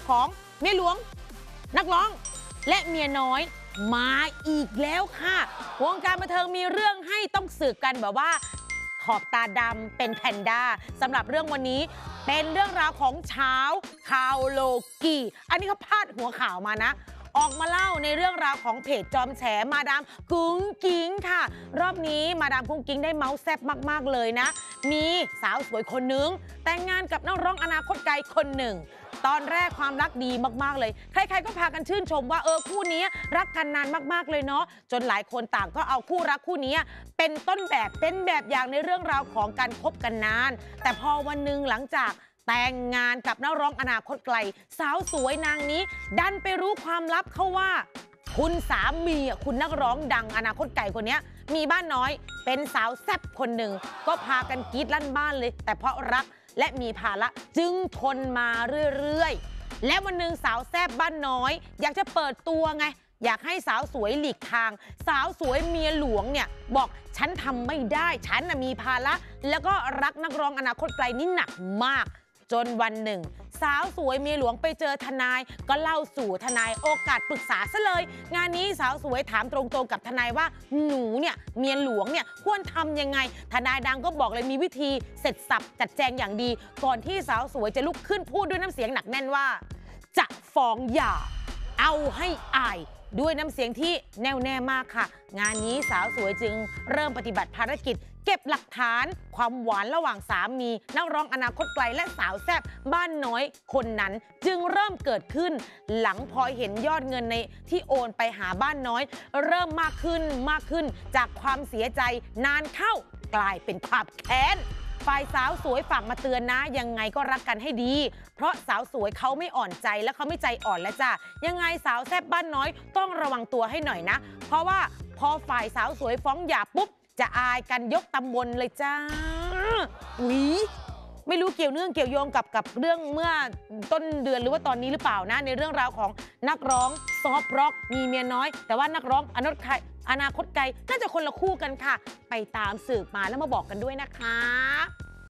ของเมียหลวงนักร้องและเมียน้อยมาอีกแล้วค่ะวงการบันเทิงมีเรื่องให้ต้องสืบกันแบบว่าขอบตาดำเป็นแพนด้าสำหรับเรื่องวันนี้เป็นเรื่องราวของเช้าข่าวโลกีอันนี้เขาพาดหัวข่าวมานะออกมาเล่าในเรื่องราวของเพจจอมแฉมาดามกุ้งกิ้งค่ะรอบนี้มาดามกุ้งกิ้งได้เมาส์แซ่บมากๆเลยนะมีสาวสวยคนนึงแต่งงานกับนักร้องอนาคตไกลคนหนึ่งตอนแรกความรักดีมากๆเลยใครๆก็พากันชื่นชมว่าคู่นี้รักกันนานมากๆเลยเนาะจนหลายคนต่างก็เอาคู่รักคู่นี้เป็นต้นแบบเป็นแบบอย่างในเรื่องราวของการคบกันนานแต่พอวันหนึ่งหลังจากแต่งงานกับนักร้องอนาคตไกลสาวสวยนางนี้ดันไปรู้ความลับเขาว่าคุณสามีคุณนักร้องดังอนาคตไกลคนนี้มีบ้านน้อยเป็นสาวแซ่บคนหนึ่งก็พากันกรี๊ดลั่นบ้านเลยแต่เพราะรักและมีภาระจึงทนมาเรื่อยๆและวันหนึ่งสาวแซ่บบ้านน้อยอยากจะเปิดตัวไงอยากให้สาวสวยหลีกทางสาวสวยเมียหลวงเนี่ยบอกฉันทำไม่ได้ฉันมีภาระแล้วก็รักนักร้องอนาคตไกลนี่หนักมากจนวันหนึ่งสาวสวยเมียหลวงไปเจอทนายก็เล่าสู่ทนายโอกาสปรึกษาซะเลยงานนี้สาวสวยถามตรงๆกับทนายว่าหนูเนี่ยเมียหลวงเนี่ยควรทำยังไงทนายดังก็บอกเลยมีวิธีเสร็จสับจัดแจงอย่างดีก่อนที่สาวสวยจะลุกขึ้นพูดด้วยน้ำเสียงหนักแน่นว่าจะฟ้องหย่าเอาให้อายด้วยน้ำเสียงที่แน่วแน่มากค่ะงานนี้สาวสวยจึงเริ่มปฏิบัติภารกิจเก็บหลักฐานความหวานระหว่างสามีนักร้องอนาคตไกลและสาวแซ่บบ้านน้อยคนนั้นจึงเริ่มเกิดขึ้นหลังพอเห็นยอดเงินในที่โอนไปหาบ้านน้อยเริ่มมากขึ้นจากความเสียใจนานเข้ากลายเป็นความแค้นฝ่ายสาวสวยฝากมาเตือนนะยังไงก็รักกันให้ดีเพราะสาวสวยเขาไม่อ่อนใจและเขาไม่ใจอ่อนแล้วจ้ะยังไงสาวแซ่บบ้านน้อยต้องระวังตัวให้หน่อยนะเพราะว่าพอฝ่ายสาวสวยฟ้องหย่าปุ๊บจะอายกันยกตำบลเลยจ้าไม่รู้เกี่ยวเนื่องเกี่ยวโยงกับเรื่องเมื่อต้นเดือนหรือว่าตอนนี้หรือเปล่านะในเรื่องราวของนักร้องซอฟต์ร็อกมีเมียน้อยแต่ว่านักร้องอนาคตไกลน่าจะคนละคู่กันค่ะไปตามสืบมาแล้วมาบอกกันด้วยนะคะ